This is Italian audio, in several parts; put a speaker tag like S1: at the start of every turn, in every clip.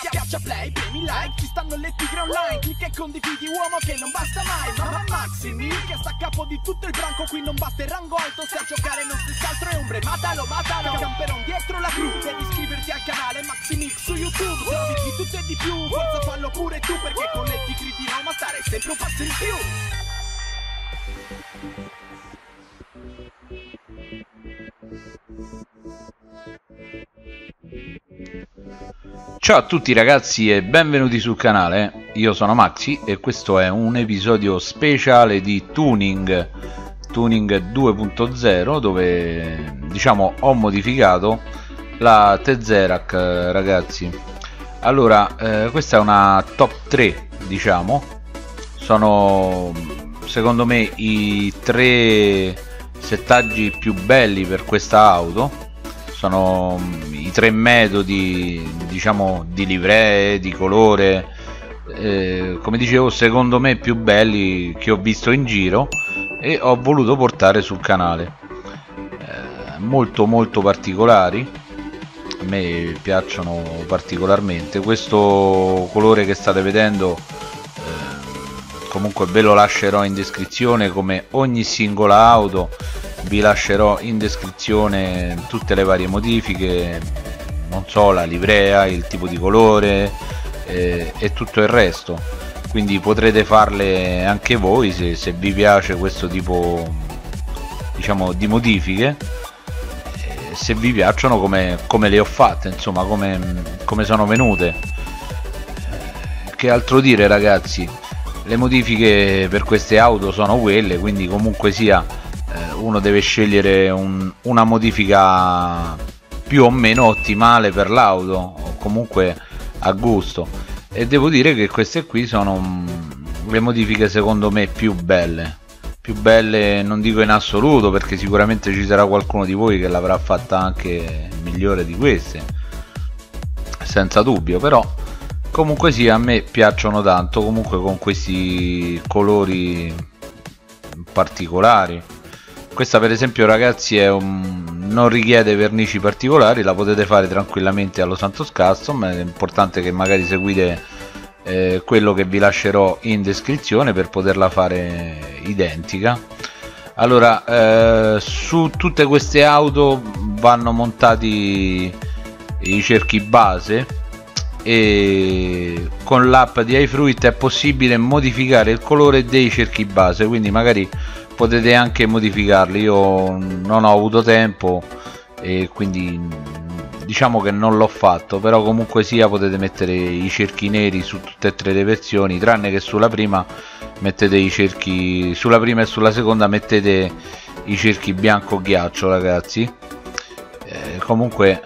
S1: Schiaccia play, premi like, ci stanno le tigre online. Clicca e condividi, uomo, che non basta mai. Mamma Maximi, che sta a capo di tutto il branco. Qui non basta il rango alto, se a giocare non si scaltro è ombre. Matalo, matalo, camperon dietro la gru. Devi iscriverti al canale Maximix su YouTube. Trovi di tutto e di più, forza fallo pure tu. Perché con le tigre di Roma stare sempre un passo in più.
S2: Ciao a tutti ragazzi e benvenuti sul canale, io sono Maxi e questo è un episodio speciale di Tuning 2.0 dove diciamo ho modificato la Tezerac ragazzi. Allora questa è una top 3, diciamo, sono secondo me i 3 settaggi più belli per questa auto. Sono i 3 metodi, diciamo, di livree, di colore, come dicevo, secondo me più belli che ho visto in giro e ho voluto portare sul canale. Molto particolari, a me piacciono particolarmente. Questo colore che state vedendo comunque ve lo lascerò in descrizione, come ogni singola auto. Vi lascerò in descrizione tutte le varie modifiche, non so, la livrea, il tipo di colore e tutto il resto, quindi potrete farle anche voi se vi piace questo tipo, diciamo, di modifiche, se vi piacciono come le ho fatte, insomma, come sono venute. Che altro dire ragazzi, le modifiche per queste auto sono quelle, quindi comunque sia uno deve scegliere una modifica più o meno ottimale per l'auto o comunque a gusto, e devo dire che queste qui sono le modifiche secondo me più belle, non dico in assoluto perché sicuramente ci sarà qualcuno di voi che l'avrà fatta anche migliore di queste, senza dubbio, però comunque sì, a me piacciono tanto, comunque con questi colori particolari. Questa per esempio ragazzi non richiede vernici particolari, la potete fare tranquillamente allo Santos Custom. È importante che magari seguite quello che vi lascerò in descrizione per poterla fare identica. Allora su tutte queste auto vanno montati i cerchi base e con l'app di iFruit è possibile modificare il colore dei cerchi base, quindi magari potete anche modificarli. Io non ho avuto tempo e quindi diciamo che non l'ho fatto, però comunque sia potete mettere i cerchi neri su tutte e 3 le versioni, tranne che sulla prima mettete i cerchi, sulla prima e sulla seconda mettete i cerchi bianco ghiaccio ragazzi. Comunque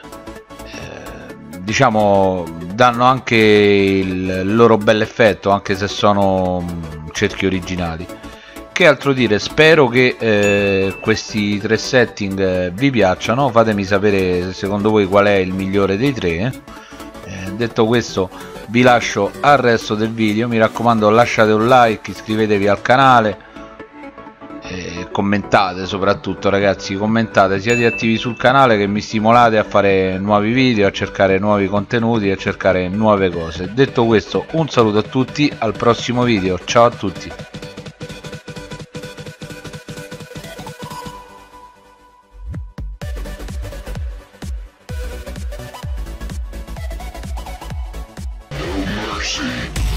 S2: diciamo danno anche il loro bel effetto, anche se sono cerchi originali. Che altro dire, spero che questi 3 setting vi piacciono, fatemi sapere secondo voi qual è il migliore dei 3. Detto questo vi lascio al resto del video, mi raccomando lasciate un like, iscrivetevi al canale, commentate soprattutto ragazzi, commentate, siate attivi sul canale che mi stimolate a fare nuovi video, a cercare nuovi contenuti, a cercare nuove cose. Detto questo, un saluto a tutti, al prossimo video, ciao a tutti.
S3: Mercy.